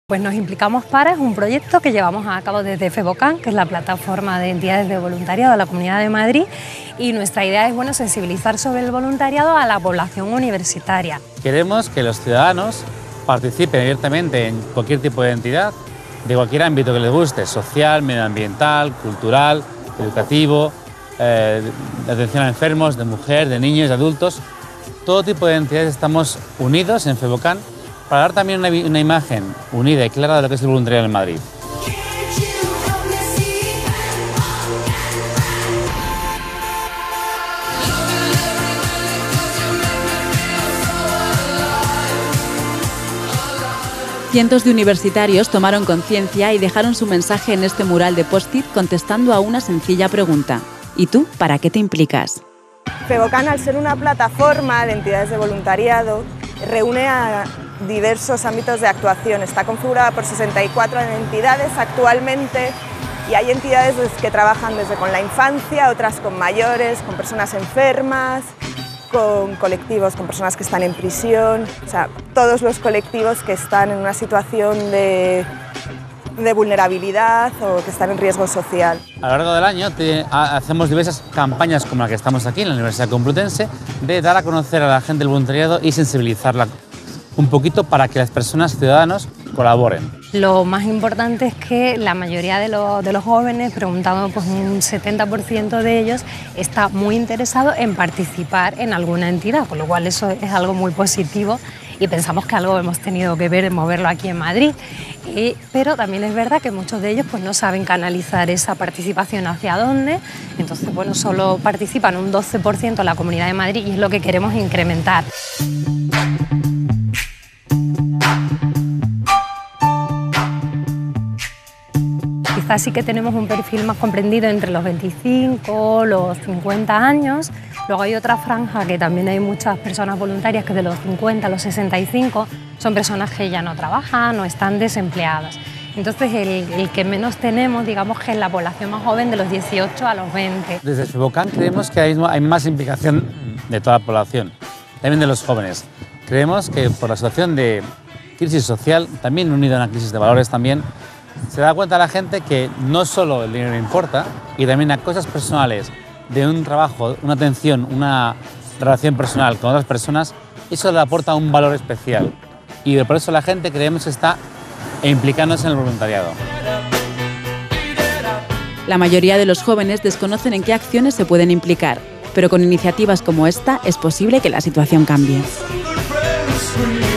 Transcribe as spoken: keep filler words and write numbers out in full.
Pues nos implicamos para es un proyecto que llevamos a cabo desde FEVOCAN, que es la plataforma de entidades de voluntariado de la Comunidad de Madrid, y nuestra idea es bueno, sensibilizar sobre el voluntariado a la población universitaria. Queremos que los ciudadanos participen abiertamente en cualquier tipo de entidad, de cualquier ámbito que les guste, social, medioambiental, cultural, educativo, eh, de atención a enfermos, de mujer, de niños, de adultos. Todo tipo de entidades estamos unidos en FEVOCAN para dar también una, una imagen unida y clara de lo que es el voluntariado en Madrid. Cientos de universitarios tomaron conciencia y dejaron su mensaje en este mural de post-it contestando a una sencilla pregunta. ¿Y tú, para qué te implicas? FEVOCAN, al ser una plataforma de entidades de voluntariado, reúne a diversos ámbitos de actuación. Está configurada por sesenta y cuatro entidades actualmente y hay entidades que trabajan desde con la infancia, otras con mayores, con personas enfermas, con colectivos, con personas que están en prisión, o sea, todos los colectivos que están en una situación de, de vulnerabilidad o que están en riesgo social. A lo largo del año te, a, hacemos diversas campañas como la que estamos aquí en la Universidad Complutense de dar a conocer a la gente el voluntariado y sensibilizarla un poquito para que las personas, ciudadanos, colaboren. Lo más importante es que la mayoría de, lo, de los jóvenes, preguntando pues un setenta por ciento de ellos, está muy interesado en participar en alguna entidad, con lo cual eso es algo muy positivo y pensamos que algo hemos tenido que ver en moverlo aquí en Madrid. Y, pero también es verdad que muchos de ellos pues, no saben canalizar esa participación hacia dónde, entonces bueno, solo participan un doce por ciento en la Comunidad de Madrid y es lo que queremos incrementar. Quizás sí que tenemos un perfil más comprendido entre los veinticinco, los cincuenta años. Luego hay otra franja que también hay muchas personas voluntarias que de los cincuenta a los sesenta y cinco son personas que ya no trabajan o están desempleadas. Entonces el, el que menos tenemos, digamos que es la población más joven de los dieciocho a los veinte. Desde FEVOCAN creemos que hay, hay más implicación de toda la población, también de los jóvenes. Creemos que por la situación de crisis social, también unida a una crisis de valores también, se da cuenta la gente que no solo el dinero importa y también a cosas personales de un trabajo, una atención, una relación personal con otras personas, eso le aporta un valor especial y por eso la gente creemos que está implicándose en el voluntariado. La mayoría de los jóvenes desconocen en qué acciones se pueden implicar, pero con iniciativas como esta es posible que la situación cambie.